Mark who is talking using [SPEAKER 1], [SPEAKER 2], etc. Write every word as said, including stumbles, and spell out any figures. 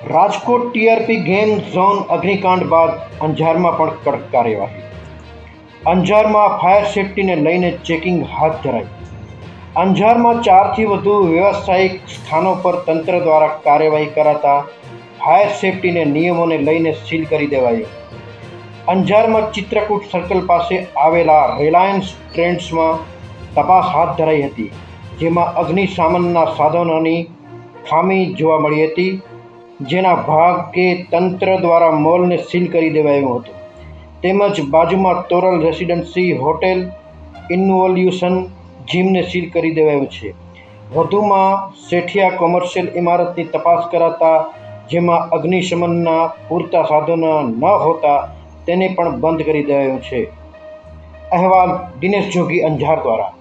[SPEAKER 1] Rajkot TRP game zone અગ્નિકાંડ બાદ અંજારમાં પણ કડક કાર્યવાહી. અંજારમાં ફાયર સેફટીને લઈને ચેકિંગ હાથ ધરાઈ. અંજારમાં ચારથી વધુ વ્યવસાયિક સ્થાનો પર તંત્ર દ્વારા કાર્યવાહી કરાતા ફાયર સેફટીને નિયમોને લઈને સીલ કરી દેવાયું. અંજારમાં ચિત્રકૂટ સર્કલ પાસે આવેલા રિલાયન્સ ટ્રેન્ડ્સમાં તપાસ હાથ ધરાઈ હતી, જેમાં અગ્નિશામનના સાધનોની ખામી જોવા મળી હતી, જેના ભાગે તંત્ર દ્વારા મોલને સીલ કરી દેવાયું હતું. તેમજ બાજુમાં તોરલ રેસિડેન્સી હોટેલ, ઇન્વોલ્યુશન જીમને સીલ કરી દેવાયું છે. વધુમાં શેઠિયા કોમર્શિયલ ઇમારતની તપાસ કરાતા જેમાં અગ્નિશમનના પૂરતા સાધનો ન હોતા તેને પણ બંધ કરી દેવાયું છે. અહેવાલ દિનેશ જોગી, અંજાર દ્વારા.